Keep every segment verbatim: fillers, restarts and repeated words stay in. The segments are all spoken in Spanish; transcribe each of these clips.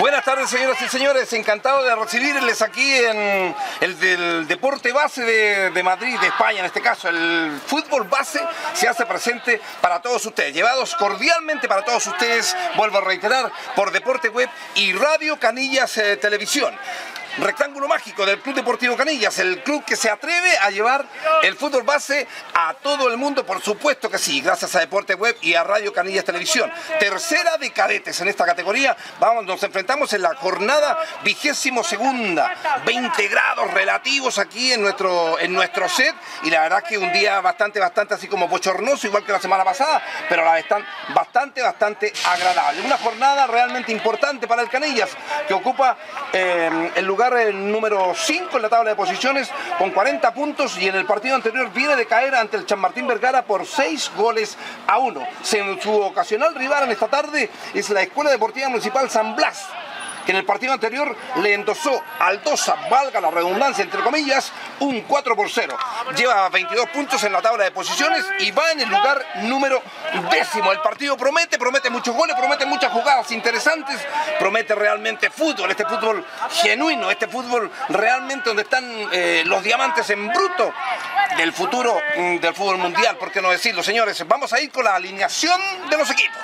Buenas tardes, señoras y señores. Encantado de recibirles aquí en el del deporte base de, de Madrid, de España en este caso. El fútbol base se hace presente para todos ustedes. Llevados cordialmente para todos ustedes, vuelvo a reiterar, por Deporte Web y Radio Canillas eh, Televisión. Rectángulo mágico del Club Deportivo Canillas, el club que se atreve a llevar el fútbol base a todo el mundo, por supuesto que sí, gracias a Deporte Web y a Radio Canillas Televisión. Tercera de cadetes en esta categoría. Vamos, nos enfrentamos en la jornada vigésimo segunda, veinte grados relativos aquí en nuestro, en nuestro set, y la verdad que un día bastante, bastante así como bochornoso, igual que la semana pasada, pero a la vez tan bastante, bastante agradable. Una jornada realmente importante para el Canillas, que ocupa eh, el lugar el número cinco en la tabla de posiciones con cuarenta puntos, y en el partido anterior viene de caer ante el San Martín Vergara por seis goles a uno. Su ocasional rival en esta tarde es la Escuela Deportiva Municipal San Blas, que en el partido anterior le endosó al Dosa, valga la redundancia entre comillas, un cuatro por cero. Lleva veintidós puntos en la tabla de posiciones y va en el lugar número décimo. El partido promete, promete muchos goles, promete muchas jugadas interesantes, promete realmente fútbol, este fútbol genuino, este fútbol realmente donde están eh, los diamantes en bruto del futuro mm, del fútbol mundial, ¿por qué no decirlo, señores? Vamos a ir con la alineación de los equipos.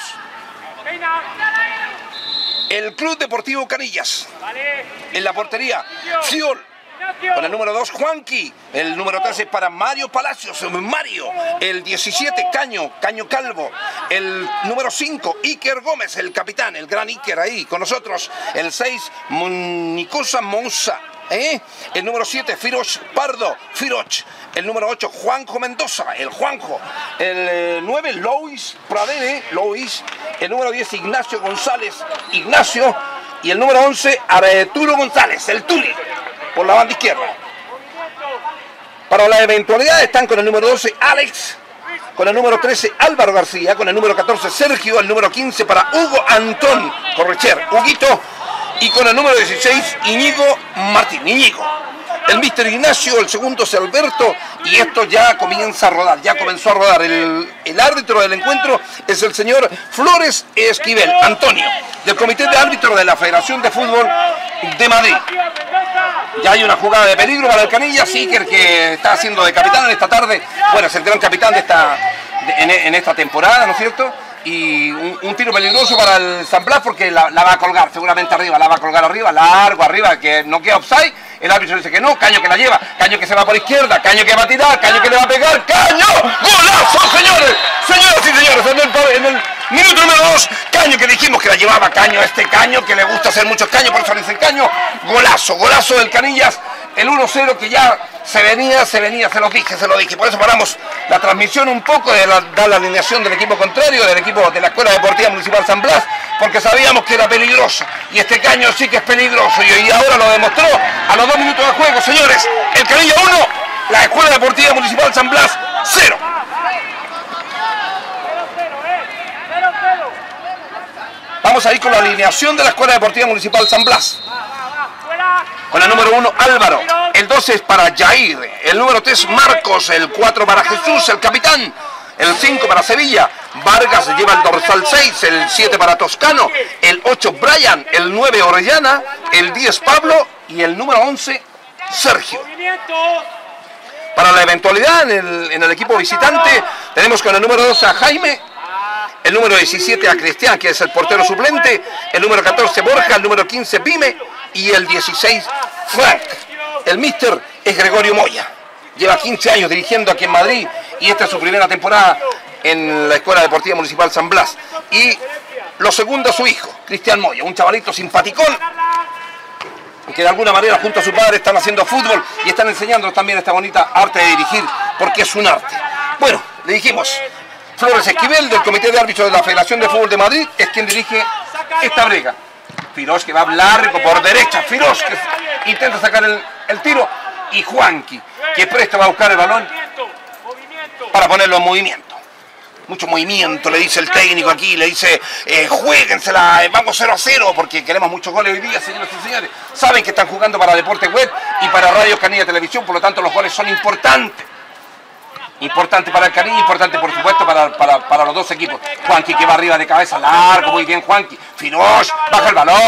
El Club Deportivo Canillas, en la portería, Fiol, con el número dos, Juanqui, el número tres es para Mario Palacios, Mario, el diecisiete, Caño, Caño Calvo, el número cinco, Iker Gómez, el capitán, el gran Iker ahí con nosotros, el seis, Nicosa Monza, ¿eh? El número siete, Firoch Pardo, Firoch, el número ocho, Juanjo Mendoza, el Juanjo, el eh, nueve, Lois Pradere, Lois, el número diez, Ignacio González, Ignacio, y el número once, Arturo González, el Tuli, por la banda izquierda. Para la eventualidad están con el número doce, Alex, con el número trece, Álvaro García, con el número catorce, Sergio, el número quince para Hugo Antón Correcher, Huguito, y con el número dieciséis, Íñigo Martín, Íñigo. El míster Ignacio, el segundo es Alberto, y esto ya comienza a rodar, ya comenzó a rodar. El, el árbitro del encuentro es el señor Flores Esquivel, Antonio, del Comité de Árbitros de la Federación de Fútbol de Madrid. Ya hay una jugada de peligro para el Canillas, Iker, que está haciendo de capitán en esta tarde, bueno, es el gran capitán de esta, de, en, en esta temporada, ¿no es cierto? Y un, un tiro peligroso para el San Blas porque la, la va a colgar seguramente arriba, la va a colgar arriba, largo arriba, que no queda offside. El árbitro dice que no, Caño que la lleva, Caño que se va por izquierda, Caño que va a tirar, Caño que le va a pegar, Caño, golazo, señores, señoras y señores, en el, en el minuto número dos, Caño que dijimos que la llevaba, Caño, este Caño que le gusta hacer muchos Caños, por eso le dicen Caño, golazo, golazo del Canillas, el uno cero que ya se venía, se venía, se lo dije, se lo dije, por eso paramos la transmisión un poco de la, dar la alineación del equipo contrario, del equipo de la Escuela Deportiva Municipal San Blas, porque sabíamos que era peligroso, y este Caño sí que es peligroso, y, y ahora lo demostró a los dos minutos de juego, señores. El Canillas uno, la Escuela Deportiva Municipal San Blas cero. Vamos a ir con la alineación de la Escuela Deportiva Municipal San Blas. Con el número uno, Álvaro, el doce es para Jair, el número tres, Marcos, el cuatro para Jesús, el capitán, el cinco para Sevilla, Vargas lleva el dorsal seis, el siete para Toscano, el ocho, Brian, el nueve, Orellana, el diez, Pablo, y el número once, Sergio. Para la eventualidad en el, en el equipo visitante tenemos con el número doce a Jaime, el número diecisiete a Cristian, que es el portero suplente, el número catorce Borja, el número quince Pime y el dieciséis Frank. El míster es Gregorio Moya, lleva quince años dirigiendo aquí en Madrid y esta es su primera temporada en la Escuela Deportiva Municipal San Blas. Y lo segundo su hijo, Cristian Moya, un chavalito simpaticón que de alguna manera junto a su padre están haciendo fútbol y están enseñando también esta bonita arte de dirigir, porque es un arte. Bueno, le dijimos, Flores Esquivel, del Comité de Árbitros de la Federación de Fútbol de Madrid, es quien dirige esta brega. Firoch que va largo por derecha, Firoch que intenta sacar el, el tiro, y Juanqui que presto va a buscar el balón para ponerlo en movimiento. Mucho movimiento, le dice el técnico aquí, le dice, eh, juéguensela, vamos cero a cero, porque queremos muchos goles hoy día, señoras y señores. Saben que están jugando para Deporte Web y para Radio Canillas Televisión, por lo tanto los goles son importantes. Importante para el Canillas, importante por supuesto para, para, para los dos equipos. Juanqui que va arriba de cabeza, largo, muy bien Juanqui. Firoch, baja el balón.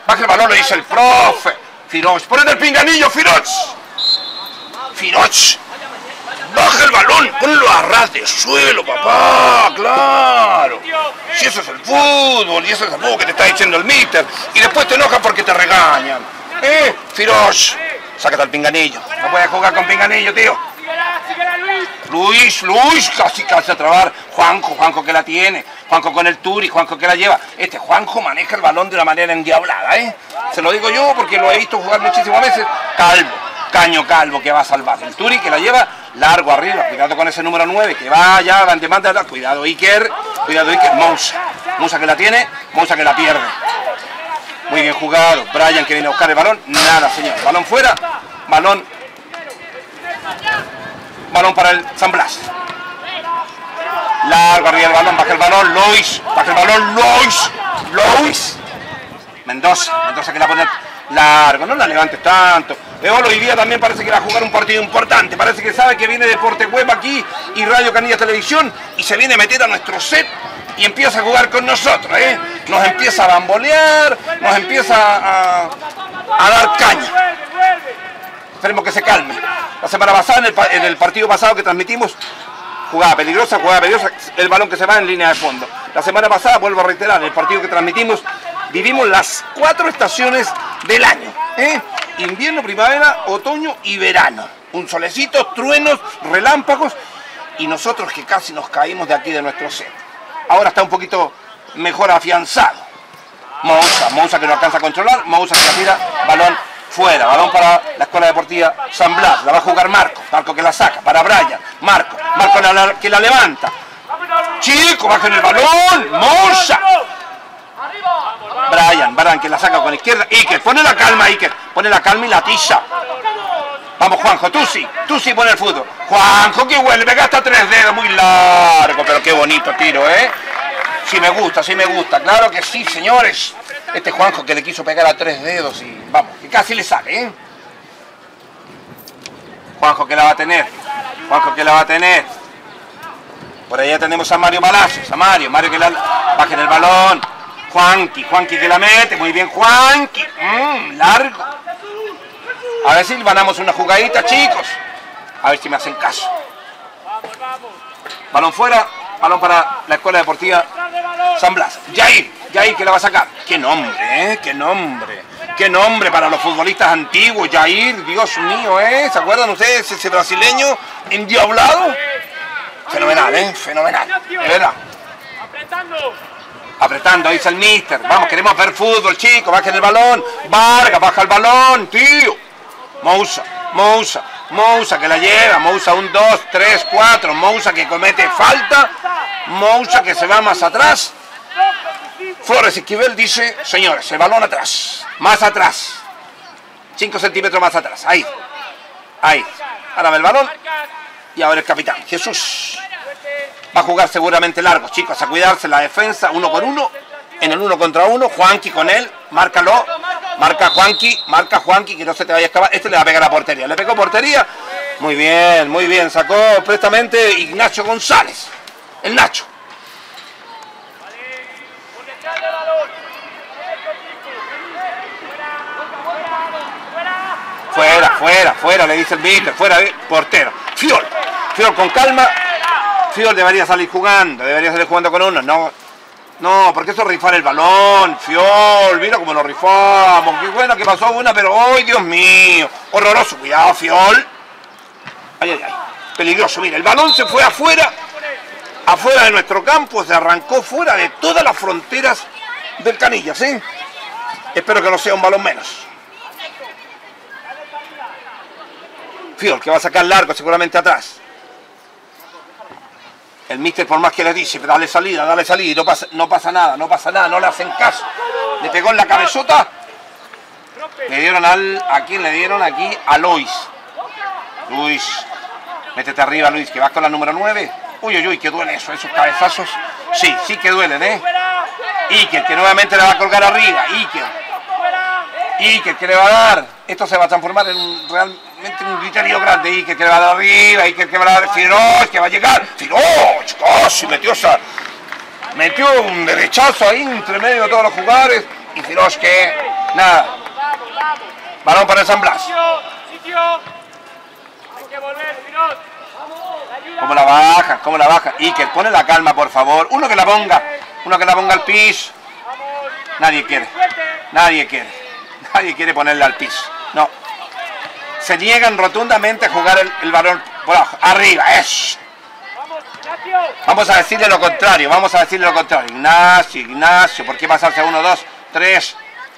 Baja el balón, lo dice el profe. Firoch, ponete el pinganillo, Firoch. Firoch. Baja el balón, ponlo a ras de suelo, papá, claro. Si eso es el fútbol, y eso es el fútbol que te está diciendo el míster. Y después te enojas porque te regañan. ¿Eh? Firoch, sácate el pinganillo. No puedes jugar con pinganillo, tío. Luis, Luis, casi casi a trabar. Juanjo, Juanjo que la tiene. Juanjo con el Turi, Juanjo que la lleva. Este Juanjo maneja el balón de una manera endiablada, ¿eh? Se lo digo yo porque lo he visto jugar muchísimas veces. Calvo, Caño Calvo que va a salvar. El Turi que la lleva largo arriba. Cuidado con ese número nueve que va allá, van demanda. Cuidado Iker, cuidado Iker. Moussa, Moussa que la tiene, Moussa que la pierde. Muy bien jugado. Brian que viene a buscar el balón. Nada, señor. Balón fuera. Balón. Balón para el San Blas. Largo arriba el balón, baja el balón, Lois, baja el balón, Lois, Lois. Mendoza, Mendoza que la pone largo, no la levantes tanto. Eolo hoy día también parece que va a jugar un partido importante, parece que sabe que viene Deporte Web aquí y Radio Canillas Televisión y se viene a meter a nuestro set y empieza a jugar con nosotros, ¿eh? Nos empieza a bambolear, nos empieza a, a dar caña. Esperemos que se calme. La semana pasada, en el, en el partido pasado que transmitimos, jugada peligrosa, jugada peligrosa, el balón que se va en línea de fondo. La semana pasada, vuelvo a reiterar, en el partido que transmitimos, vivimos las cuatro estaciones del año. ¿eh? Invierno, primavera, otoño y verano. Un solecito, truenos, relámpagos, y nosotros que casi nos caímos de aquí de nuestro set. Ahora está un poquito mejor afianzado. Moussa, Moussa que no alcanza a controlar, Moussa que la tira, balón fuera, balón para la Escuela Deportiva San Blas, la va a jugar Marco, Marco que la saca, para Brian, Marco, Marco la, la, que la levanta. Chico, bajen el balón, Moussa. Brian, Brian que la saca con la izquierda, Iker, pone la calma Iker, pone la calma y la tiza. Vamos Juanjo, tú sí, tú sí pone el fútbol. Juanjo que vuelve, gasta tres dedos, muy largo, pero qué bonito tiro, ¿eh? Sí me gusta, sí me gusta, claro que sí, señores. Este Juanjo que le quiso pegar a tres dedos y vamos, que casi le sale, ¿eh? Juanjo que la va a tener, Juanjo que la va a tener. Por allá tenemos a Mario Palacios, a Mario, Mario que la baja en el balón. Juanqui, Juanqui que la mete, muy bien Juanqui, mmm, largo. A ver si ganamos una jugadita, chicos. A ver si me hacen caso. Balón fuera, balón para la Escuela Deportiva San Blas. Jair, Jair que la va a sacar. Qué nombre, ¿eh? Qué nombre. Qué nombre para los futbolistas antiguos. Jair, Dios mío, ¿eh? ¿Se acuerdan ustedes ese brasileño endiablado? Fenomenal, ¿eh? Fenomenal. De verdad. Apretando, ahí está el míster. Vamos, queremos ver fútbol, chicos. Bajen el balón. Vargas, baja el balón, tío. Moussa, Moussa, Moussa que la lleva. Moussa, un, dos, tres, cuatro. Moussa que comete falta. Moussa que se va más atrás. Flores Esquivel dice, señores, el balón atrás. Más atrás. cinco centímetros más atrás. Ahí. Ahí. Ahora va el balón. Y ahora el capitán. Jesús. Va a jugar seguramente largo, chicos, a cuidarse la defensa, uno por uno, en el uno contra uno, Juanqui con él, márcalo, marca Juanqui, marca Juanqui, que no se te vaya a escapar, este le va a pegar a portería, le pegó portería, muy bien, muy bien, sacó prestamente Ignacio González, el Nacho. Fuera, fuera, fuera, le dice el míster, fuera, portero, Fiol, Fiol con calma. Fiol debería salir jugando, debería salir jugando con uno, no, no, porque eso es rifar el balón, Fiol, mira cómo lo rifamos, qué bueno que pasó una, pero ¡ay, Dios mío! Horroroso, cuidado, Fiol. Ay, ay, ay, peligroso, mira, el balón se fue afuera, afuera de nuestro campo, se arrancó fuera de todas las fronteras del Canillas, ¿sí? Espero que no sea un balón menos. Fiol, que va a sacar largo seguramente atrás. El míster por más que le dice, dale salida, dale salida, y no pasa, no pasa nada, no pasa nada, no le hacen caso. Le pegó en la cabezota. Le dieron al, ¿a quién le dieron? Aquí a Luis. Luis, métete arriba Luis, que vas con la número nueve. Uy, uy, uy, que duele eso, esos cabezazos. Sí, sí que duelen, ¿eh? Iker, que nuevamente le va a colgar arriba, Iker. Iker, que le va a dar. Esto se va a transformar en un real... un criterio grande, Iker que le va a dar arriba, Iker que va a dar Firoch, que va a llegar, Firoch, casi metió esa, metió un derechazo ahí entre medio de todos los jugadores, y Firoch que Nada. Balón para el San Blas. ¿Cómo la baja? ¿Cómo la baja? Iker, pone la calma, por favor. Uno que la ponga. Uno que la ponga al piso. Nadie quiere. Nadie quiere. Nadie quiere ponerla al piso. No. Se niegan rotundamente a jugar el, el balón por abajo. Arriba. Eso. Vamos a decirle lo contrario. Vamos a decirle lo contrario. Ignacio, Ignacio. ¿Por qué pasarse a uno, dos, tres?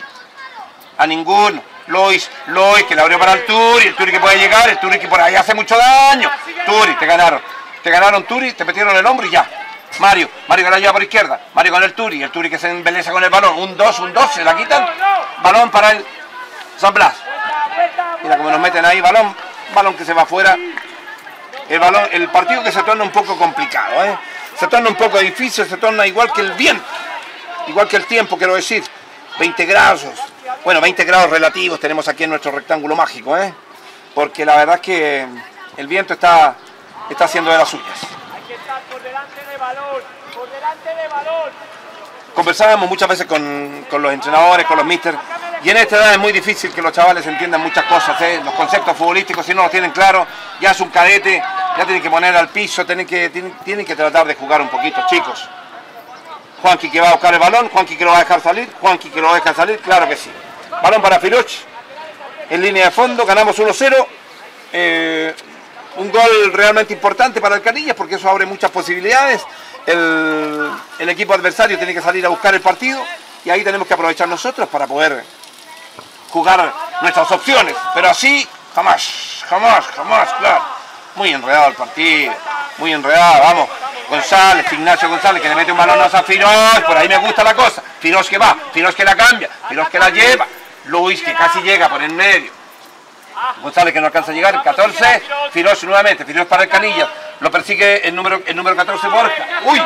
A ninguno. Luis, Luis, que le abrió para el Turi, el Turi que puede llegar, el Turi que por ahí hace mucho daño. Turi, te ganaron. Te ganaron Turi, te metieron el hombro y ya. Mario, Mario que la lleva por izquierda. Mario con el Turi, el Turi que se embeleza con el balón. Un dos, un dos, se la quitan. Balón para el San Blas. Mira cómo nos meten ahí, balón, balón que se va afuera. El balón, el partido que se torna un poco complicado, ¿eh? Se torna un poco difícil, se torna igual que el viento, igual que el tiempo, quiero decir. veinte grados, bueno, veinte grados relativos tenemos aquí en nuestro rectángulo mágico, ¿eh? Porque la verdad es que el viento está, está haciendo de las suyas. Hay que estar por delante de balón, por delante de balón. Conversábamos muchas veces con, con los entrenadores, con los míster, y en esta edad es muy difícil que los chavales entiendan muchas cosas, ¿eh? Los conceptos futbolísticos, si no los tienen claros, ya es un cadete, ya tienen que poner al piso, tienen que, tienen, tienen que tratar de jugar un poquito, chicos. Juanqui que va a buscar el balón, Juanqui que lo va a dejar salir, Juanqui que lo va a dejar salir, claro que sí. Balón para Firoch, en línea de fondo, ganamos uno cero. Eh, un gol realmente importante para el Canillas porque eso abre muchas posibilidades. El, el equipo adversario tiene que salir a buscar el partido y ahí tenemos que aprovechar nosotros para poder jugar nuestras opciones. Pero así, jamás, jamás, jamás, claro. Muy enredado el partido, muy enredado, vamos. González, Ignacio González que le mete un balón a Firoz, por ahí me gusta la cosa. Firoz que va, Firoz que la cambia, Firoz que la lleva. Luis que casi llega por el medio. González que no alcanza a llegar, catorce, Firoz nuevamente, Firoz para el Canillas. Lo persigue el número, el número catorce, Borja. ¡Uy!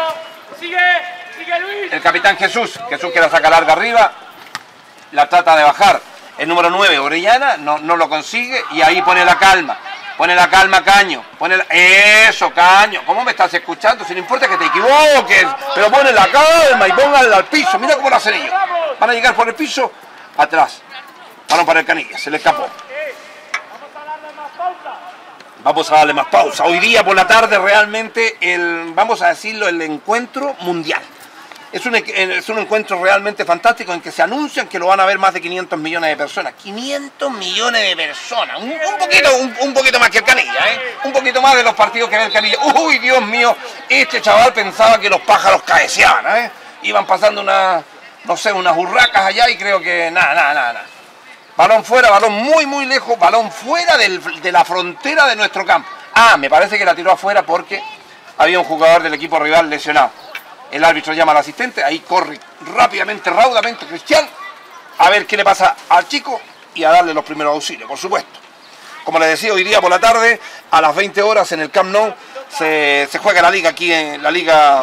El capitán Jesús, Jesús que la saca larga arriba, la trata de bajar. El número nueve, Orellana, no, no lo consigue y ahí pone la calma. Pone la calma, Caño. Pone la... Eso, Caño. ¿Cómo me estás escuchando? Si no importa que te equivoques. Pero pone la calma y pónganla al piso. Mira cómo lo hacen ellos. Van a llegar por el piso. Atrás. Balón para el Canillas. Se le escapó. Vamos a darle más pausa. Hoy día por la tarde realmente, el, vamos a decirlo, el encuentro mundial. Es un, es un encuentro realmente fantástico en que se anuncian que lo van a ver más de quinientos millones de personas. quinientos millones de personas. Un, un, poquito, un, un poquito más que el Canilla, ¿eh? Un poquito más de los partidos que ve el Canilla. Uy, Dios mío, este chaval pensaba que los pájaros cabeceaban, ¿eh? Iban pasando una, no sé, unas burracas allá y creo que nada, nada, nada, nada. Balón fuera, balón muy, muy lejos, balón fuera del, de la frontera de nuestro campo. Ah, me parece que la tiró afuera porque había un jugador del equipo rival lesionado. El árbitro llama al asistente, ahí corre rápidamente, raudamente Cristian, a ver qué le pasa al chico y a darle los primeros auxilios, por supuesto. Como les decía, hoy día por la tarde, a las veinte horas en el Camp Nou, se, se juega la liga aquí, en la liga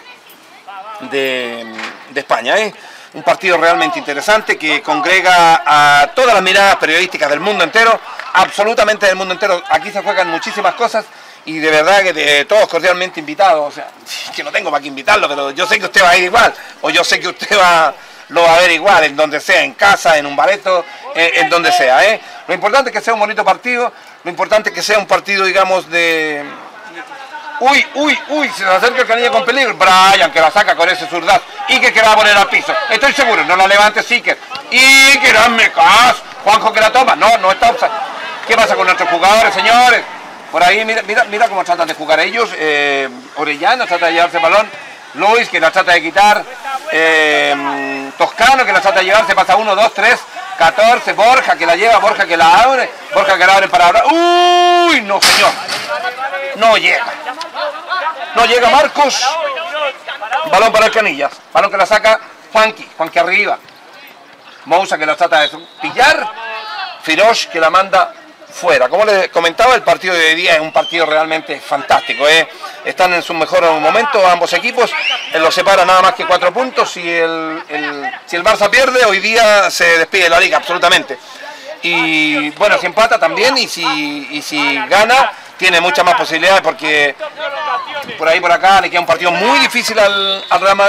de, de España, ¿eh? Un partido realmente interesante que congrega a todas las miradas periodísticas del mundo entero, absolutamente del mundo entero. Aquí se juegan muchísimas cosas. Y de verdad que de, todos cordialmente invitados, o sea, que no tengo para qué invitarlo, pero yo sé que usted va a ir igual, o yo sé que usted va, lo va a ver igual, en donde sea, en casa, en un bareto, eh, en donde sea, ¿eh? Lo importante es que sea un bonito partido, lo importante es que sea un partido, digamos, de... Uy, uy, uy, se acerca el Canilla con peligro, Brian que la saca con ese zurdazo, y que, que va a poner al piso, estoy seguro, no la levante Siker, y que no me caso, Juanjo que la toma, no, no está offside. ¿Qué pasa con nuestros jugadores, señores? Por ahí, mira, mira, mira cómo tratan de jugar ellos. Eh, Orellana trata de llevarse el balón. Luis que la trata de quitar. Eh, Toscano que la trata de llevarse. Pasa uno, dos, tres, catorce. Borja que la lleva. Borja que la abre. Borja que la abre para ahora. ¡Uy! No, señor. No llega. No llega Marcos. Balón para el Canillas. Balón que la saca Juanqui. Juanqui arriba. Mousa que la trata de pillar. Firoz que la manda fuera. Como les comentaba, el partido de hoy día es un partido realmente fantástico, ¿eh? Están en su mejor momento ambos equipos, eh, los separa nada más que cuatro puntos. Si el, el, si el Barça pierde, hoy día se despide de la liga, absolutamente. Y bueno, si empata también, y si, y si gana, tiene muchas más posibilidades, porque por ahí por acá le queda un partido muy difícil al, al Real Madrid.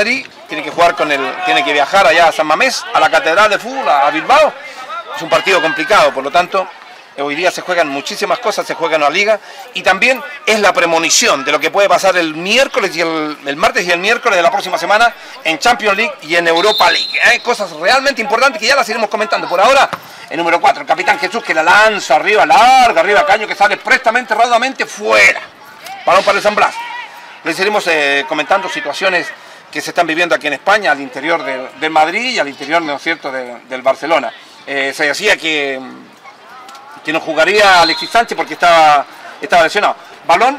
tiene que jugar con el, tiene que viajar allá a San Mamés, a la Catedral de Fútbol, a Bilbao. Es un partido complicado, por lo tanto, hoy día se juegan muchísimas cosas, se juega en la liga y también es la premonición de lo que puede pasar el miércoles y el, el martes y el miércoles de la próxima semana en Champions League y en Europa League. Hay cosas realmente importantes que ya las iremos comentando. Por ahora, el número cuatro, el capitán Jesús, que la lanza arriba, larga, arriba, Caño, que sale prestamente, raudamente, fuera. Balón para el San Blas. Les iremos eh, comentando situaciones que se están viviendo aquí en España, al interior de, de Madrid y al interior, ¿no es cierto?, de, del Barcelona. Eh, se decía que, que no jugaría Alexis Sánchez porque estaba, estaba lesionado. Balón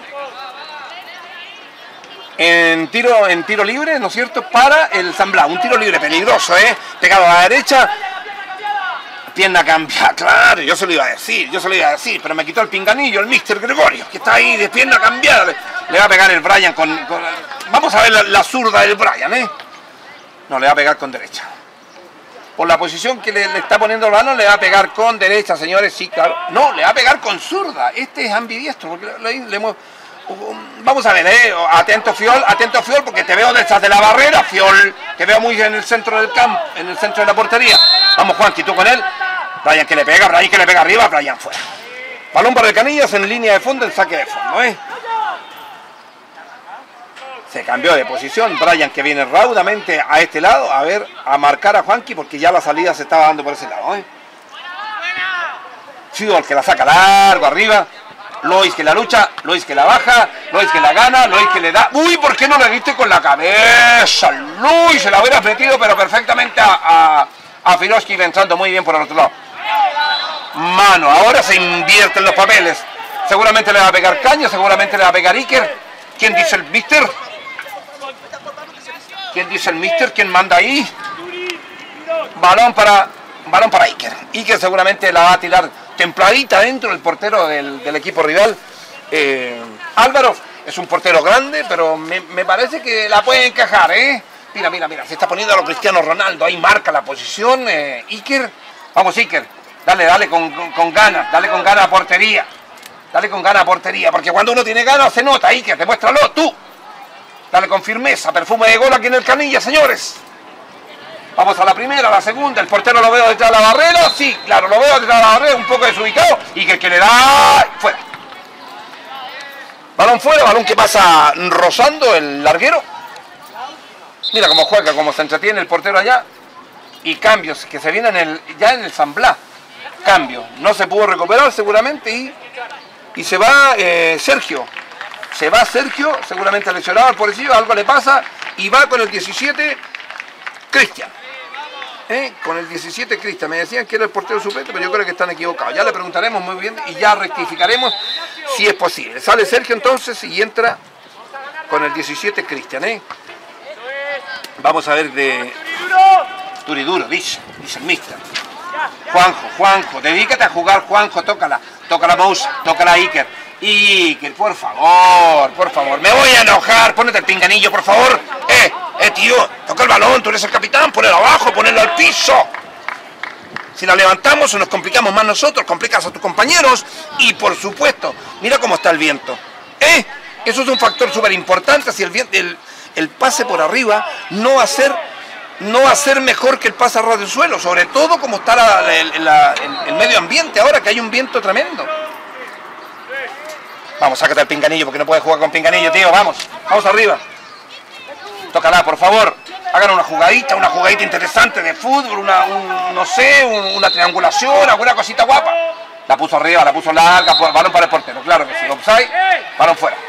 en tiro, en tiro libre, ¿no es cierto?, para el San Blas. Un tiro libre peligroso, ¿eh? Pegado a la derecha. Pierna cambiada, claro, yo se lo iba a decir, yo se lo iba a decir, pero me quitó el pinganillo, el míster Gregorio, que está ahí de pierna cambiada. Le, le va a pegar el Brian con... con vamos a ver la, la zurda del Brian, ¿eh? No, le va a pegar con derecha. Por la posición que le, le está poniendo el balón, le va a pegar con derecha, señores, sí, claro. No, le va a pegar con zurda. Este es ambidiestro, porque le, le hemos... Vamos a ver, eh, atento Fiol, atento Fiol, porque te veo detrás de la barrera, Fiol, te veo muy en el centro del campo, en el centro de la portería. Vamos, Juanqui, tú con él. Brian que le pega, Brian que le pega arriba, Brian fuera. Balón para el Canillas en línea de fondo, el saque de fondo, ¿eh? Se cambió de posición, Brian que viene raudamente a este lado, a ver, a marcar a Juanqui, porque ya la salida se estaba dando por ese lado, ¿eh? Fiol que la saca largo, arriba. Lois que la lucha, Lois que la baja, Lois que la gana, Lois que le da... ¡Uy! ¿Por qué no le diste con la cabeza? Lois se la hubiera metido, pero perfectamente a, a, a Firoski, entrando muy bien por el otro lado. Mano, ahora se invierten los papeles. Seguramente le va a pegar Caño, seguramente le va a pegar Iker. ¿Quién dice el mister? ¿Quién dice el mister? ¿Quién manda ahí? Balón para, balón para Iker. Iker seguramente la va a tirar templadita dentro del portero del, del equipo rival. Eh, Álvaro es un portero grande, pero me, me parece que la puede encajar, ¿eh? Mira, mira, mira, se está poniendo a lo Cristiano Ronaldo, ahí marca la posición. Eh, Iker, vamos Iker, dale, dale con, con, con ganas, dale con ganas a portería, dale con ganas a portería, porque cuando uno tiene ganas se nota, Iker, demuéstralo tú. Dale con firmeza, perfume de gol aquí en el Canilla, señores. Vamos a la primera, a la segunda, el portero lo veo detrás de la barrera, sí, claro, lo veo detrás de la barrera, un poco desubicado, y que, que le da, fuera. Balón fuera, balón que pasa rozando el larguero. Mira cómo juega, cómo se entretiene el portero allá. Y cambios que se vienen el, ya en el San Blas. Cambio, no se pudo recuperar seguramente y, y se va eh, Sergio. Se va Sergio, seguramente lesionado al pobrecillo, algo le pasa, y va con el diecisiete, Cristian. ¿Eh? Con el diecisiete Cristian, me decían que era el portero suplente, pero yo creo que están equivocados. Ya le preguntaremos muy bien y ya rectificaremos si es posible. Sale Sergio entonces y entra con el diecisiete Cristian, ¿eh? Vamos a ver de... Turiduro, dice, dice el mister. Juanjo, Juanjo, dedícate a jugar, Juanjo, tócala, tócala Mouse, tócala Iker. Iker, por favor, por favor, me voy a enojar, ponete el pinganillo, por favor. Eh, eh, tío, toca el balón, tú eres el capitán, ponelo abajo, ponelo al piso. Si la levantamos nos complicamos más nosotros, complicas a tus compañeros y por supuesto, mira cómo está el viento. Eh, eso es un factor súper importante, si el, el, el pase por arriba no va a ser... no va a ser mejor que el pase a ras del suelo, sobre todo como está la, la, la, el, el medio ambiente ahora, que hay un viento tremendo. Vamos, sácate el pinganillo, porque no puedes jugar con pinganillo, tío, vamos, vamos arriba. Tócala, por favor, hagan una jugadita, una jugadita interesante de fútbol, una, un, no sé, un, una triangulación, alguna cosita guapa. La puso arriba, la puso larga, balón para el portero, claro que sí, offside, balón fuera.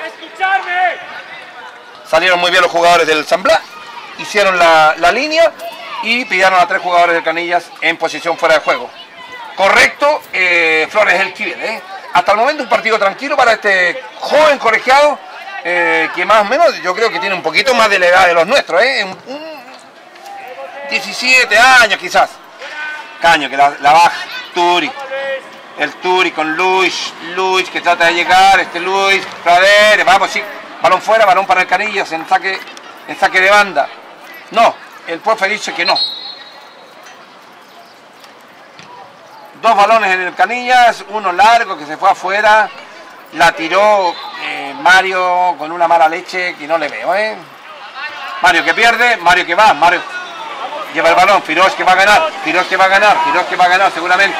Salieron muy bien los jugadores del San Blas. Hicieron la, la línea y pidieron a tres jugadores de Canillas en posición fuera de juego. Correcto, eh, Flores el Kiel, ¿eh? Hasta el momento un partido tranquilo para este joven colegiado, eh, que más o menos yo creo que tiene un poquito más de la edad de los nuestros, ¿eh? Un, un diecisiete años quizás. Caño que la, la baja, Turi. El Turi con Luis, Luis que trata de llegar, este Luis, Flores, vamos, sí, balón fuera, balón para el Canillas en saque, en saque de banda. No, el profe dice que no. Dos balones en el Canillas, uno largo que se fue afuera, la tiró eh, Mario con una mala leche que no le veo, ¿eh? Mario que pierde, Mario que va, Mario lleva el balón, Firoz que va a ganar, Firoz que va a ganar, Firoz que va a ganar seguramente.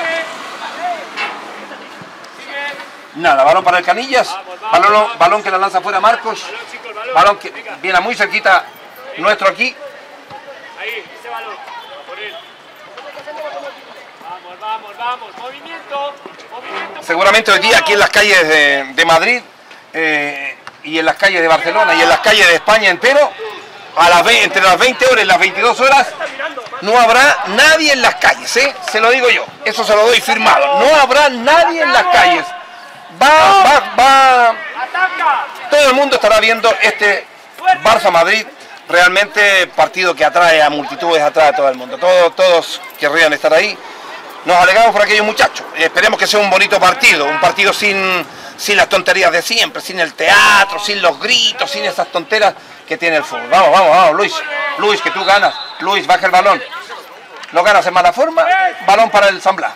Nada, balón para el Canillas, balón, balón que la lanza fuera Marcos, balón que viene muy cerquita nuestro aquí. Ahí, ese balón, por él. Vamos, vamos, vamos, movimiento, movimiento. Seguramente hoy día aquí en las calles de, de Madrid eh, y en las calles de Barcelona y en las calles de España entero, a las entre las veinte horas y las veintidós horas, no habrá nadie en las calles, ¿eh? Se lo digo yo, eso se lo doy firmado, no habrá nadie en las calles. Va, va, va, todo el mundo estará viendo este Barça-Madrid, realmente partido que atrae a multitudes, atrae a todo el mundo, todos, todos querrían estar ahí. Nos alegramos por aquellos muchachos, esperemos que sea un bonito partido, un partido sin, sin las tonterías de siempre, sin el teatro, sin los gritos, sin esas tonteras que tiene el fútbol. Vamos, vamos, vamos, Luis, Luis, que tú ganas, Luis, baja el balón, lo ganas en mala forma, balón para el San Blas.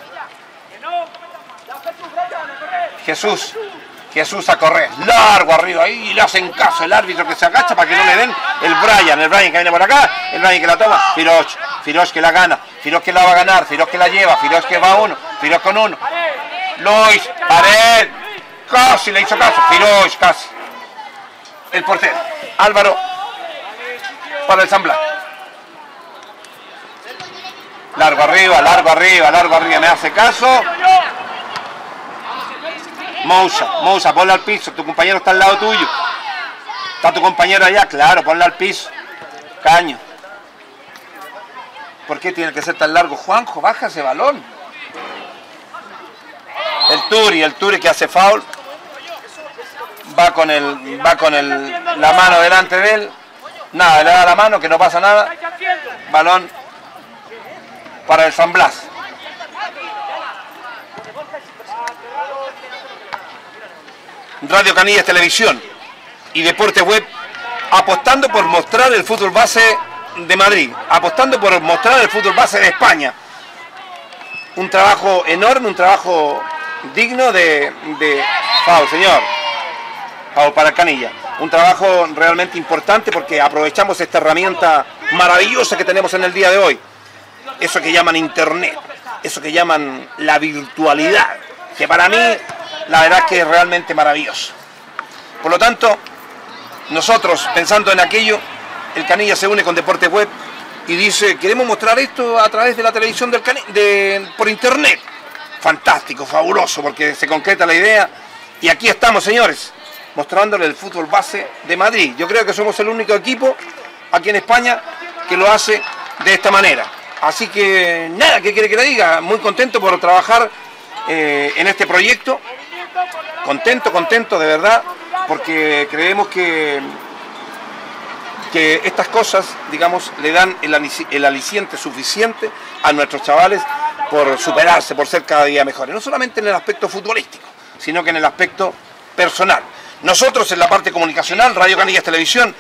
Jesús, Jesús a correr, largo arriba, ahí le hacen caso el árbitro que se agacha para que no le den el Brian, el Brian que viene por acá, el Brian que la toma, Firoz, Firoz que la gana, Firoz que la va a ganar, Firoz que la lleva, Firoz que va uno, Firoz con uno, Luis, Pared, casi le hizo caso, Firoz casi, el portero, Álvaro para el San Blas. Largo arriba, largo arriba, largo arriba, me hace caso. Moussa, Moussa, ponle al piso, tu compañero está al lado tuyo. Está tu compañero allá, claro, ponle al piso. Caño. ¿Por qué tiene que ser tan largo? Juanjo, baja ese balón. El Turi, el Turi que hace foul. Va con el, va con el, la mano delante de él. Nada, le da la mano, que no pasa nada. Balón para el San Blas. Radio Canillas Televisión y Deporte Web apostando por mostrar el fútbol base de Madrid, apostando por mostrar el fútbol base de España. Un trabajo enorme, un trabajo digno de... de Foul, señor. Foul para Canilla. Un trabajo realmente importante porque aprovechamos esta herramienta maravillosa que tenemos en el día de hoy. Eso que llaman Internet, eso que llaman la virtualidad, que para mí la verdad es que es realmente maravilloso. Por lo tanto, nosotros pensando en aquello, el Canilla se une con Deporte Web y dice, queremos mostrar esto a través de la televisión del Canilla, de, por internet. Fantástico, fabuloso, porque se concreta la idea. Y aquí estamos, señores, mostrándole el fútbol base de Madrid. Yo creo que somos el único equipo aquí en España que lo hace de esta manera. Así que nada, ¿qué quiere que le diga? Muy contento por trabajar eh, en este proyecto. Contento, contento de verdad, porque creemos que, que estas cosas, digamos, le dan el, el aliciente suficiente a nuestros chavales por superarse, por ser cada día mejores. No solamente en el aspecto futbolístico, sino que en el aspecto personal. Nosotros en la parte comunicacional, Radio Canillas Televisión,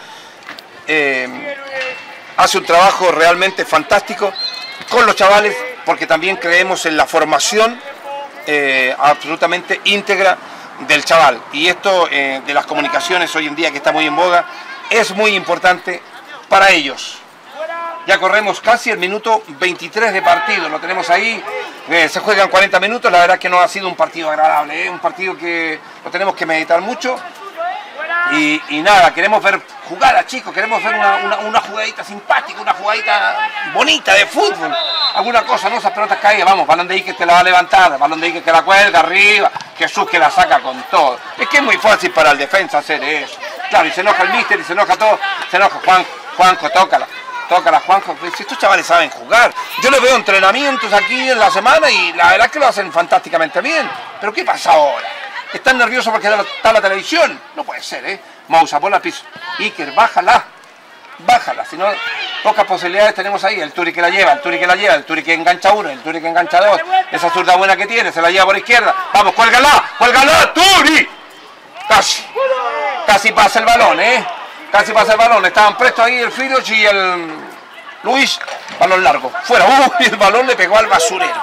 eh, hace un trabajo realmente fantástico con los chavales, porque también creemos en la formación eh, absolutamente íntegra del chaval. Y esto eh, de las comunicaciones hoy en día, que está muy en boga, es muy importante para ellos. Ya corremos casi el minuto veintitrés de partido, lo tenemos ahí, eh, se juegan cuarenta minutos, la verdad es que no ha sido un partido agradable, ¿eh? Un partido que lo tenemos que meditar mucho. Y, y nada, queremos ver jugar a chicos, queremos ver una, una, una jugadita simpática, una jugadita bonita de fútbol, alguna cosa, ¿no? Esas pelotas caídas, vamos, balón de Iker que la va a levantar, balón de Iker que la cuelga arriba, Jesús que la saca con todo. Es que es muy fácil para el defensa hacer eso. Claro, y se enoja el míster y se enoja todo, se enoja Juan, Juanjo, tócala, tócala Juanjo. Pues estos chavales saben jugar. Yo les veo entrenamientos aquí en la semana y la verdad es que lo hacen fantásticamente bien. Pero ¿qué pasa ahora? ¿Están nerviosos porque está la televisión? No puede ser, ¿eh? Moussa, ponla al piso. Iker, bájala. Bájala. Si no, pocas posibilidades tenemos ahí. El Turi que la lleva, el Turi que la lleva, el Turi que engancha uno, el Turi que engancha dos. Esa zurda buena que tiene, se la lleva por izquierda. Vamos, cuélgala, cuélgala, Turi. Casi. Casi pasa el balón, ¿eh? Casi pasa el balón. Estaban prestos ahí el Firoz y el Luis. Balón largo. Fuera. Uy, el balón le pegó al basurero.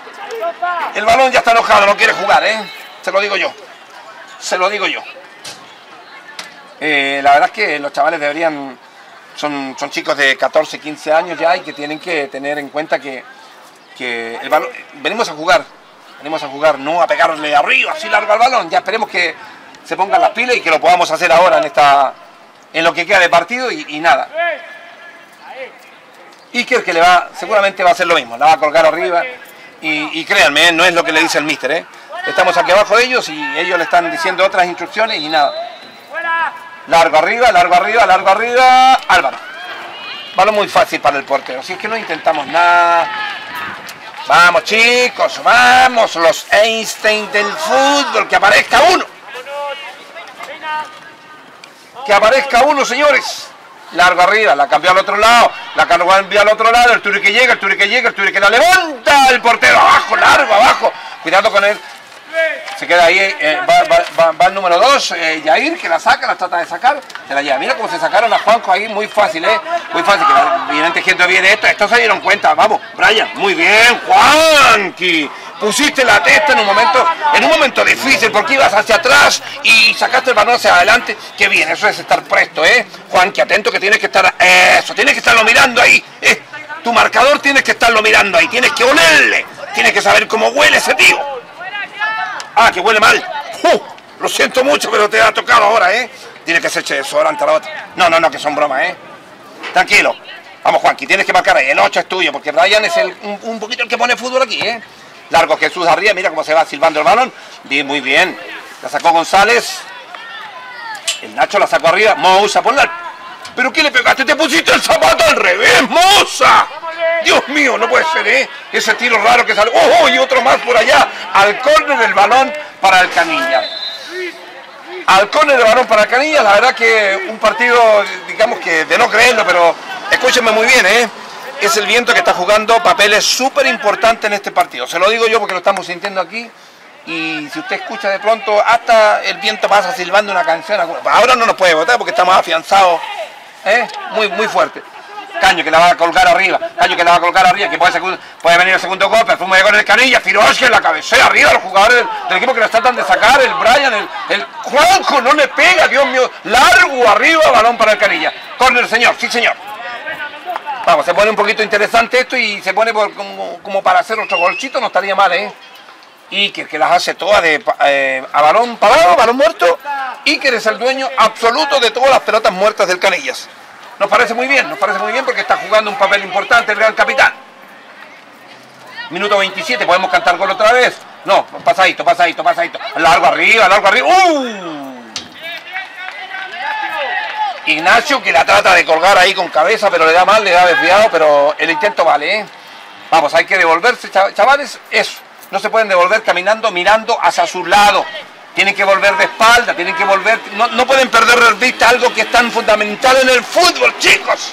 El balón ya está enojado, no quiere jugar, ¿eh? Se lo digo yo, se lo digo yo. Eh, la verdad es que los chavales deberían son, son chicos de catorce, quince años ya y que tienen que tener en cuenta que, que el balón, venimos a jugar, venimos a jugar, no a pegarle arriba, así largo al balón. Ya esperemos que se pongan las pilas y que lo podamos hacer ahora en esta en lo que queda de partido y, y nada. Iker que le va, seguramente va a hacer lo mismo, la va a colgar arriba y, y créanme, ¿eh? No es lo que le dice el míster, ¿eh? Estamos aquí abajo de ellos y ellos le están diciendo otras instrucciones y nada. Largo arriba, largo arriba, largo arriba, Álvaro. Balón muy fácil para el portero, si es que no intentamos nada. Vamos chicos, vamos, los Einstein del fútbol, que aparezca uno. Que aparezca uno, señores. Largo arriba, la cambió al otro lado, la cambió al otro lado, el Turi que llega, el Turi que llega, el Turi que la levanta, el portero abajo, largo, abajo. Cuidado con él. Se queda ahí, eh, va, va, va, va el número dos, eh, Yair, que la saca, la trata de sacar, se la lleva. Mira cómo se sacaron a Juanjo ahí, muy fácil, ¿eh? Muy fácil, que vienen tejiendo bien esto, estos se dieron cuenta, vamos, Brian, muy bien, Juanqui, pusiste la testa en un momento, en un momento difícil, porque ibas hacia atrás y sacaste el balón hacia adelante, qué bien, eso es estar presto, ¿eh? Juanqui, atento que tienes que estar, eso, tienes que estarlo mirando ahí, ¿eh? Tu marcador tienes que estarlo mirando ahí, tienes que olerle, tienes que saber cómo huele ese tío. Ah, que huele mal. Uh, lo siento mucho, pero te ha tocado ahora, ¿eh? Tiene que ser desodorante a la otra. No, no, no, que son bromas, ¿eh? Tranquilo. Vamos, Juanqui, tienes que marcar ahí. El ocho es tuyo, porque Brian es el, un, un poquito el que pone fútbol aquí, ¿eh? Largo Jesús arriba, mira cómo se va silbando el balón. Bien, muy bien. La sacó González. El Nacho la sacó arriba. Moussa, ponla. ¿Pero qué le pegaste? Te pusiste el zapato al revés, Moussa. Dios mío, no puede ser, ¿eh? Ese tiro raro que sale. ¡Oh, oh! Y otro más por allá. Al córner del balón para el Canilla. Al córner del balón para el Canilla. La verdad que un partido, digamos que de no creerlo, pero escúchenme muy bien, ¿eh? Es el viento que está jugando papeles súper importantes en este partido. Se lo digo yo porque lo estamos sintiendo aquí. Y si usted escucha de pronto, hasta el viento pasa silbando una canción. Ahora no nos puede votar porque estamos afianzados, ¿eh? Muy, muy fuerte. Caño que la va a colgar arriba, Caño que la va a colgar arriba, que puede, puede venir el segundo gol, perfume de gol en el Canilla, Firoche en la cabecera arriba, los jugadores del, del equipo que la tratan de sacar, el Brian, el, el Juanjo, no le pega, Dios mío, largo arriba, balón para el Canilla. Córner, señor, sí señor. Vamos, se pone un poquito interesante esto y se pone por, como, como para hacer otro golcito, no estaría mal, ¿eh? Iker que las hace todas de, eh, a balón parado, balón muerto. Iker es el dueño absoluto de todas las pelotas muertas del Canillas. Nos parece muy bien, nos parece muy bien porque está jugando un papel importante el gran capitán. Minuto veintisiete, podemos cantar gol otra vez. No, pasadito, pasadito, pasadito. Largo arriba, largo arriba. ¡Uh! Ignacio que la trata de colgar ahí con cabeza, pero le da mal, le da desviado, pero el intento vale, ¿eh? Vamos, hay que devolverse, chavales, eso. No se pueden devolver caminando, mirando hacia su lado. Tienen que volver de espalda, tienen que volver... No, no pueden perder de vista algo que es tan fundamental en el fútbol, chicos.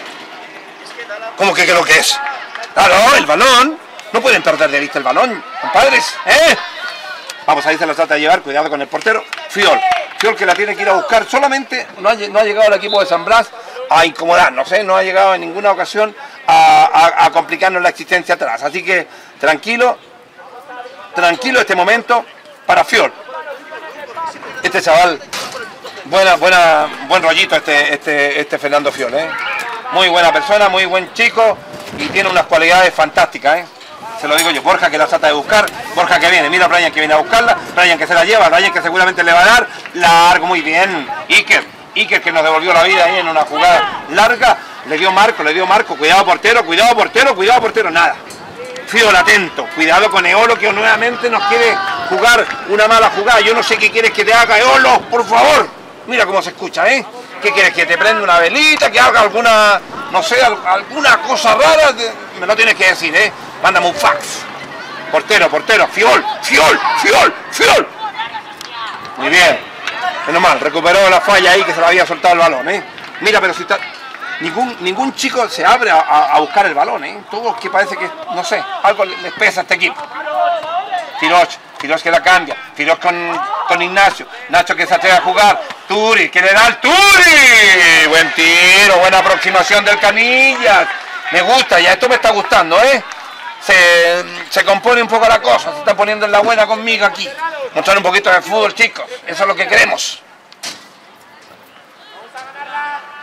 ¿Cómo que creo que es? Claro, el balón. No pueden perder de vista el balón, compadres, ¿eh? Vamos, ahí se la trata de llevar, cuidado con el portero. Fiol, Fiol que la tiene que ir a buscar. Solamente no ha, no ha llegado el equipo de San Blas a incomodarnos, ¿eh? No ha llegado en ninguna ocasión a, a, a complicarnos la existencia atrás. Así que tranquilo, tranquilo este momento para Fiol. Este chaval, buena, buena, buen rollito este, este, este Fernando Fiol, ¿eh? Muy buena persona, muy buen chico y tiene unas cualidades fantásticas, ¿eh? Se lo digo yo. Borja que la trata de buscar, Borja que viene, mira a Brian que viene a buscarla, Brian que se la lleva, Brian que seguramente le va a dar, largo, muy bien, Iker, Iker que nos devolvió la vida ahí en una jugada larga, le dio marco, le dio marco, cuidado portero, cuidado portero, cuidado portero, nada. Fiol atento, cuidado con Eolo que nuevamente nos quiere jugar una mala jugada. Yo no sé qué quieres que te haga, Eolo, por favor. Mira cómo se escucha, ¿eh? ¿Qué quieres? ¿Que te prenda una velita? ¿Que haga alguna, no sé, alguna cosa rara? Me lo tienes que decir, ¿eh? Mándame un fax. Portero, portero, Fiol, Fiol, Fiol, Fiol. Muy bien. Menos mal, recuperó la falla ahí que se le había soltado el balón, ¿eh? Mira, pero si está... Ningún, ningún chico se abre a, a, a buscar el balón, ¿eh? Todos que parece que, no sé, algo les pesa a este equipo. Firoche, Firoche que la cambia, Firoche con, con Ignacio, Nacho que se atreve a jugar, Turi, que le da al Turi. Buen tiro, buena aproximación del Canillas. Me gusta, ya esto me está gustando, ¿eh? Se, se compone un poco la cosa, se está poniendo en la buena conmigo aquí. Mostrar un poquito de fútbol, chicos, eso es lo que queremos.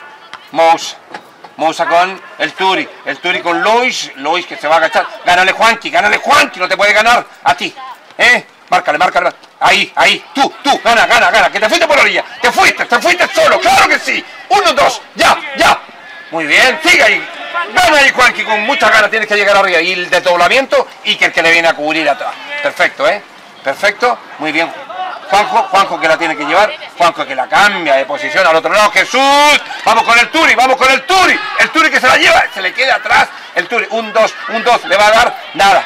Mousa. Mousa con el Turi. El Turi con Lois. Lois que se va a agachar. Gánale Juanqui, gánale Juanqui. No te puede ganar a ti. ¿Eh? Márcale, márcale. Ahí, ahí. Tú, tú. Gana, gana, gana. Que te fuiste por la orilla. Te fuiste, te fuiste solo. Claro que sí. Uno, dos. Ya, ya. Muy bien. Sigue ahí. Gana ahí Juanqui. Con muchas ganas tienes que llegar arriba. Y el desdoblamiento y que el que le viene a cubrir atrás. Perfecto, ¿eh? Perfecto. Muy bien. Juanjo, Juanjo que la tiene que llevar, Juanjo que la cambia de posición al otro lado, Jesús, vamos con el Turi, vamos con el Turi, el Turi que se la lleva, se le queda atrás, el Turi, un dos, un dos, le va a dar nada.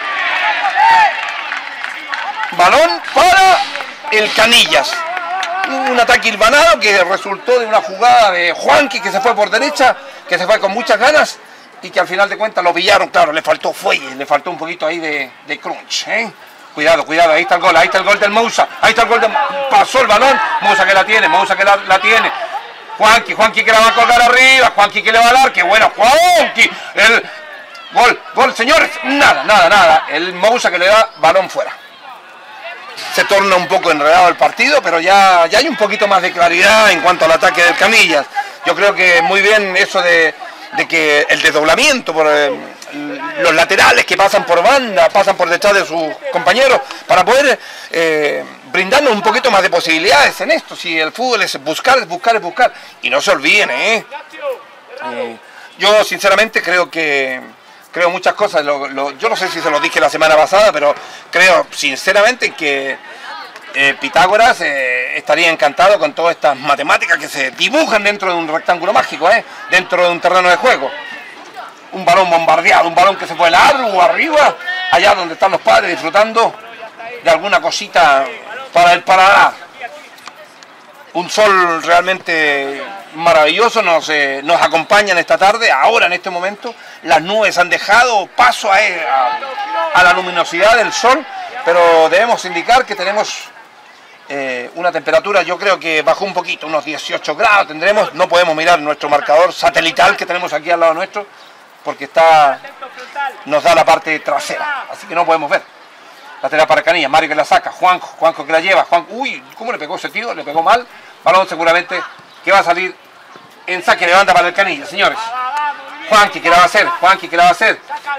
Balón para el Canillas, un ataque hilvanado que resultó de una jugada de Juanqui que se fue por derecha, que se fue con muchas ganas y que al final de cuentas lo pillaron, claro, le faltó fuelle, le faltó un poquito ahí de, de crunch, ¿eh? Cuidado, cuidado, ahí está el gol, ahí está el gol del Mousa, ahí está el gol del... Pasó el balón, Mousa que la tiene, Mousa que la, la tiene. Juanqui, Juanqui que la va a colgar arriba, Juanqui que le va a dar, qué bueno, Juanqui. El gol, gol, señores, nada, nada, nada. El Mousa que le da balón fuera. Se torna un poco enredado el partido, pero ya, ya hay un poquito más de claridad en cuanto al ataque del Canillas. Yo creo que muy bien eso de, de que el desdoblamiento por... Eh, los laterales que pasan por banda, pasan por detrás de sus compañeros, para poder eh, brindarnos un poquito más de posibilidades en esto. Si el fútbol es buscar, es buscar, es buscar. Y no se olviden, ¿eh? eh yo sinceramente creo que, creo muchas cosas, lo, lo, yo no sé si se lo dije la semana pasada, pero creo sinceramente que eh, Pitágoras eh, estaría encantado con todas estas matemáticas que se dibujan dentro de un rectángulo mágico, ¿eh? Dentro de un terreno de juego. Un balón bombardeado, un balón que se fue largo arriba, allá donde están los padres disfrutando de alguna cosita para el paladar. Un sol realmente maravilloso nos, eh, nos acompaña en esta tarde, ahora en este momento. Las nubes han dejado paso a, a, a la luminosidad del sol, pero debemos indicar que tenemos eh, una temperatura, yo creo que bajó un poquito, unos dieciocho grados tendremos. No podemos mirar nuestro marcador satelital que tenemos aquí al lado nuestro, porque está, nos da la parte trasera, así que no podemos ver. Lateral para Canillas, Mario que la saca, Juanjo, Juanjo que la lleva, Juan, uy, ¿cómo le pegó ese tío? Le pegó mal, balón seguramente que va a salir en saque, levanta para el Canillas, señores. Juanqui que la va a hacer, Juanqui que la va a hacer.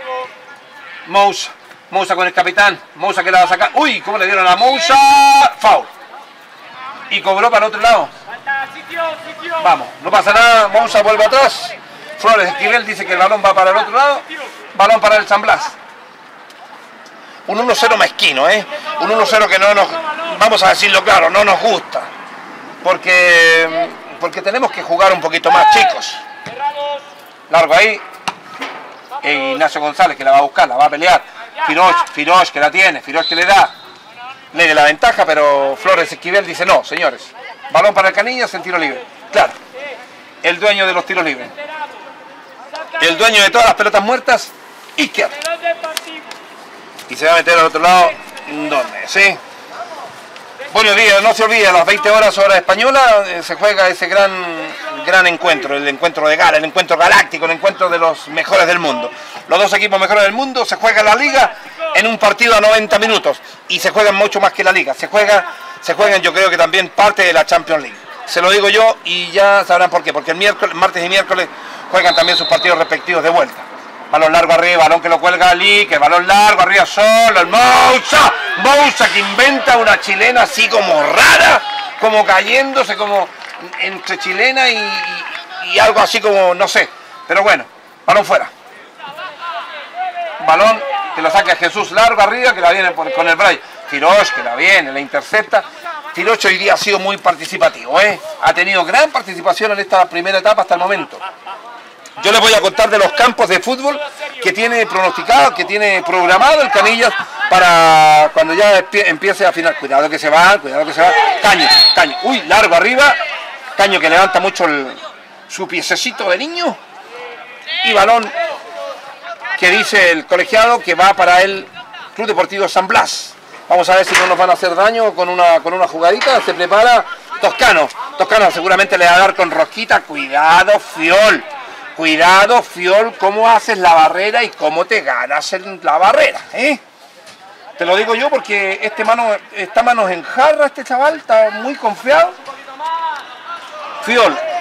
Mousa, Mousa con el capitán, Mousa que la va a sacar, uy, ¿cómo le dieron a Mousa? Foul. Y cobró para el otro lado. Vamos, no pasa nada, Mousa vuelve atrás. Flores Esquivel dice que el balón va para el otro lado. Balón para el San Blas. Un uno cero mezquino, ¿eh? Un uno cero que no nos, vamos a decirlo claro, no nos gusta. Porque, porque tenemos que jugar un poquito más, chicos. Largo ahí. E Ignacio González que la va a buscar, la va a pelear. Firoch, Firoch que la tiene, Firoch que le da. Le da la ventaja, pero Flores Esquivel dice no, señores. Balón para el Canillas en tiro libre. Claro. El dueño de los tiros libres. El dueño de todas las pelotas muertas, izquierda. Y se va a meter al otro lado, ¿dónde? ¿Sí? Buenos días, no se olvide, a las veinte horas hora española eh, se juega ese gran, gran encuentro, el encuentro de gala, el encuentro galáctico, el encuentro de los mejores del mundo. Los dos equipos mejores del mundo, se juega la liga en un partido a noventa minutos y se juegan mucho más que la liga. Se juega, se juegan yo creo que también parte de la Champions League. Se lo digo yo y ya sabrán por qué, porque el miércoles, martes y miércoles juegan también sus partidos respectivos de vuelta. Balón largo arriba, balón que lo cuelga Ali, que el balón largo arriba solo, el Mousa, Mousa que inventa una chilena así como rara, como cayéndose, como entre chilena y, y, y algo así como, no sé, pero bueno, balón fuera. Balón que lo saca Jesús largo arriba, que la viene por, con el Bray. Firoch que la viene, la intercepta. Firoch hoy día ha sido muy participativo, ¿eh? Ha tenido gran participación en esta primera etapa hasta el momento. Yo les voy a contar de los campos de fútbol que tiene pronosticado, que tiene programado el Canillas para cuando ya empiece a final. Cuidado que se va, cuidado que se va. Caño, Caño. Uy, largo arriba. Caño que levanta mucho el, su piececito de niño. Y balón que dice el colegiado que va para el Club Deportivo San Blas. Vamos a ver si no nos van a hacer daño con una, con una jugadita. Se prepara Toscano. Toscano seguramente le va a dar con rosquita. Cuidado, Fiol. Cuidado, Fiol, cómo haces la barrera y cómo te ganas en la barrera, ¿eh? Te lo digo yo porque este mano, está manos en jarra, este chaval, está muy confiado. Fiol,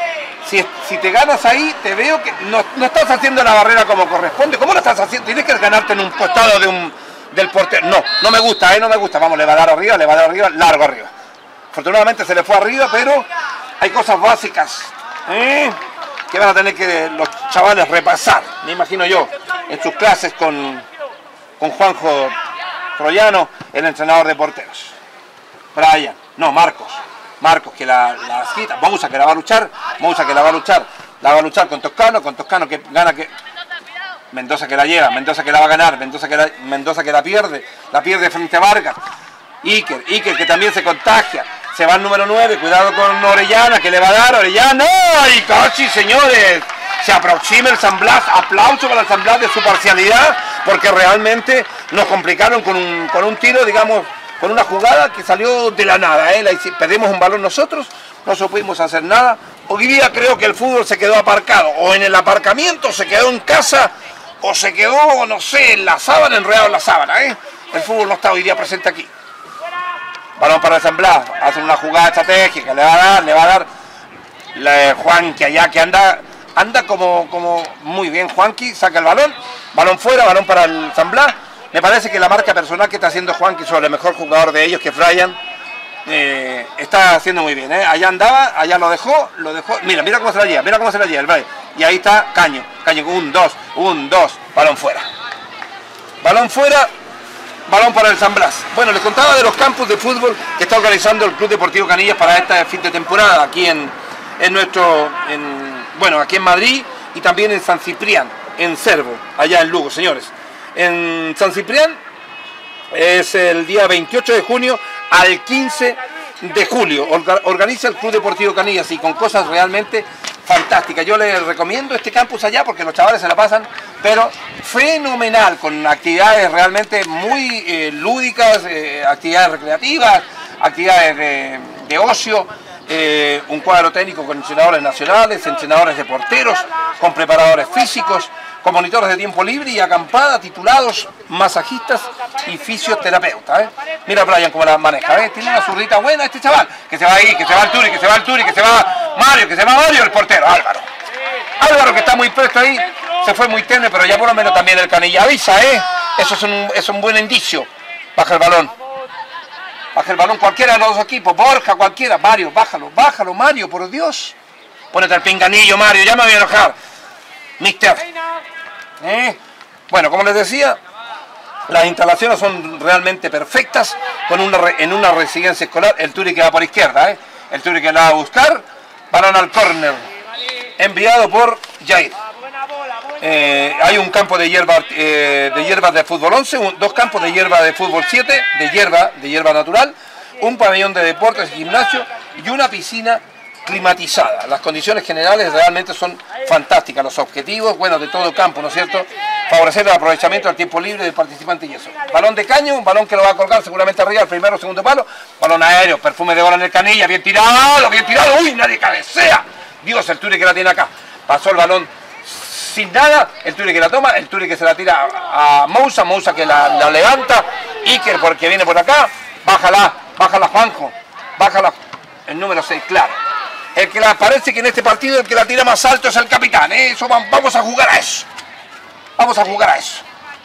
Si, si te ganas ahí, te veo que no, no estás haciendo la barrera como corresponde. ¿Cómo lo estás haciendo? Tienes que ganarte en un costado de un, del portero. No, no me gusta, ¿eh? No me gusta. Vamos, le va a dar arriba, le va a dar arriba, largo arriba. Afortunadamente se le fue arriba, pero hay cosas básicas ¿eh? que van a tener que los chavales repasar, me imagino yo, en sus clases con, con Juanjo Troyano, el entrenador de porteros. Brian, no, Marcos. Marcos que la, la quita, Moussa que la va a luchar, Moussa que la va a luchar, la va a luchar con Toscano, con Toscano que gana que... Mendoza que la lleva, Mendoza que la va a ganar, Mendoza que la, Mendoza que la pierde, la pierde frente a Vargas. Iker, Iker que también se contagia, se va al número nueve, cuidado con Orellana que le va a dar, Orellana, ¡ay, casi señores! Se aproxima el San Blas, aplauso para el San Blas de su parcialidad, porque realmente nos complicaron con un, con un tiro, digamos, con una jugada que salió de la nada, ¿eh? La, perdimos un balón nosotros, no supimos hacer nada. Hoy día creo que el fútbol se quedó aparcado, o en el aparcamiento, se quedó en casa, o se quedó, no sé, en la sábana, enredado en la sábana, ¿eh? El fútbol no está hoy día presente aquí. Balón para el San Blas, hacen una jugada estratégica, le va a dar, le va a dar la, Juanqui allá que anda, anda como, como muy bien Juanqui, saca el balón, balón fuera, balón para el San Blas. Me parece que la marca personal que está haciendo Juanqui sobre el mejor jugador de ellos, que es Brian, eh, está haciendo muy bien, ¿eh? Allá andaba, allá lo dejó, lo dejó, mira, mira cómo se la lleva, mira cómo se la lleva el Brian. Y ahí está Caño, Caño, un, dos, un, dos, balón fuera. Balón fuera. Balón para el San Blas. Bueno, les contaba de los campus de fútbol que está organizando el Club Deportivo Canillas para esta fin de temporada aquí en, en nuestro, en, bueno, aquí en Madrid y también en San Ciprián, en Cervo, allá en Lugo, señores. En San Ciprián es el día veintiocho de junio al quince de julio. Organiza el Club Deportivo Canillas y con cosas realmente fantásticas. Yo les recomiendo este campus allá porque los chavales se la pasan, pero fenomenal, con actividades realmente muy eh, lúdicas, eh, actividades recreativas, actividades de, de ocio, eh, un cuadro técnico con entrenadores nacionales, entrenadores de porteros, con preparadores físicos, con monitores de tiempo libre y acampada, titulados, masajistas y fisioterapeutas. ¿eh? Mira Brian cómo la maneja, ¿eh? Tiene una zurdita buena este chaval, que se va ahí, que se va al Turi, que se va al Turi, que se va Mario, que se va Mario, el portero, Álvaro. Álvaro que está muy presto ahí, se fue muy tenue, pero ya por lo menos también el Canilla avisa, ¿eh? Eso es un, es un buen indicio. Baja el balón. Baja el balón cualquiera de los dos equipos, Borja, cualquiera, Mario, bájalo, bájalo, Mario, por Dios. Ponete el pinganillo, Mario, ya me voy a enojar. Mister. ¿Eh? Bueno, como les decía, las instalaciones son realmente perfectas, con una re, en una residencia escolar. El Turi que va por izquierda, ¿eh? El Turi que la va a buscar, balón al córner, enviado por Jair. Eh, hay un campo de hierba eh, de hierbas de fútbol once, un, dos campos de hierba de fútbol siete, de hierba, de hierba natural, un pabellón de deportes y gimnasio y una piscina climatizada. Las condiciones generales realmente son fantásticas, los objetivos, bueno, de todo el campo, ¿no es cierto? Favorecer el aprovechamiento del tiempo libre del participante y eso. Balón de Caño, un balón que lo va a colgar seguramente arriba, el primero o segundo palo, balón aéreo, perfume de bola en el Canilla, bien tirado, bien tirado, uy, nadie cabecea, Dios, el Turi que la tiene acá, pasó el balón sin nada, el Turi que la toma, el Turi que se la tira a Moussa, Moussa que la, la levanta, Iker porque viene por acá, bájala, bájala Juanjo, bájala, el número seis, claro. El que la, parece que en este partido el que la tira más alto es el capitán, ¿eh? Eso, vamos a jugar a eso. Vamos a jugar a eso.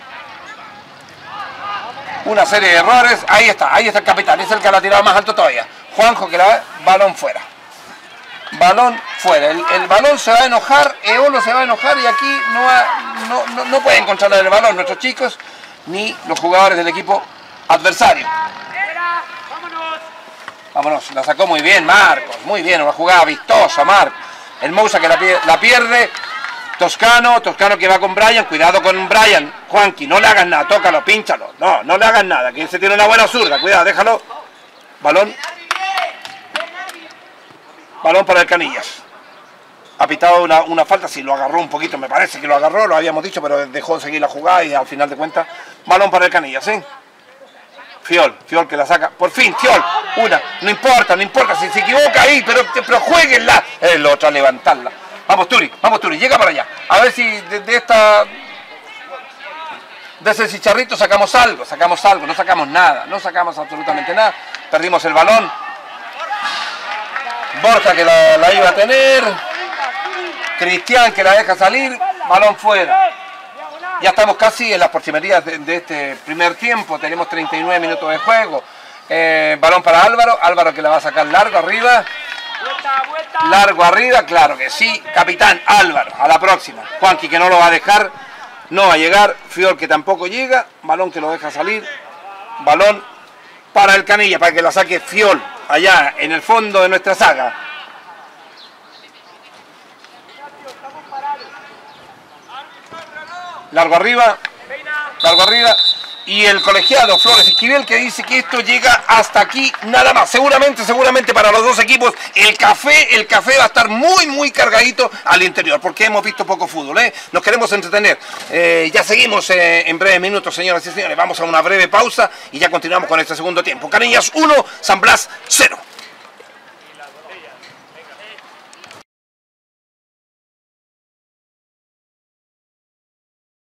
Una serie de errores. Ahí está, ahí está el capitán. Es el que la ha tirado más alto todavía. Juanjo que la balón fuera. Balón fuera. El, el balón se va a enojar, Eolo se va a enojar y aquí no, ha, no, no, no pueden controlar el balón nuestros chicos ni los jugadores del equipo adversario. Vámonos, la sacó muy bien Marcos, muy bien, una jugada vistosa Marcos. El Moussa que la, la pierde, Toscano, Toscano que va con Brian, cuidado con Brian, Juanqui, no le hagas nada, tócalo, pínchalo, no, no le hagas nada, que ese tiene una buena zurda, cuidado, déjalo. Balón. Balón para el Canillas. Ha pitado una, una falta, sí, lo agarró un poquito, me parece que lo agarró, lo habíamos dicho, pero dejó de seguir la jugada y al final de cuentas, balón para el Canillas, ¿sí? Fiol, Fiol que la saca, por fin, Fiol, una, no importa, no importa, si se equivoca ahí, pero, pero jueguenla, el otro a levantarla. Vamos Turi, vamos Turi, llega para allá, a ver si de, de esta, de ese chicharrito sacamos algo, sacamos algo, no sacamos nada, no sacamos absolutamente nada, perdimos el balón, Borja que la, la iba a tener, Cristian que la deja salir, balón fuera. Ya estamos casi en las postrimerías de, de este primer tiempo, tenemos treinta y nueve minutos de juego. Eh, balón para Álvaro, Álvaro que la va a sacar largo arriba. Largo arriba, claro que sí. Capitán Álvaro, a la próxima. Juanqui que no lo va a dejar, no va a llegar. Fiol que tampoco llega, balón que lo deja salir. Balón para el Canilla, para que la saque Fiol, allá en el fondo de nuestra saga. Largo arriba, largo arriba. Y el colegiado Flores Esquivel que dice que esto llega hasta aquí nada más. Seguramente, seguramente para los dos equipos el café, el café va a estar muy, muy cargadito al interior, porque hemos visto poco fútbol, ¿eh? Nos queremos entretener. Eh, ya seguimos eh, en breves minutos, señoras y señores. Vamos a una breve pausa y ya continuamos con este segundo tiempo. Canillas uno, San Blas cero.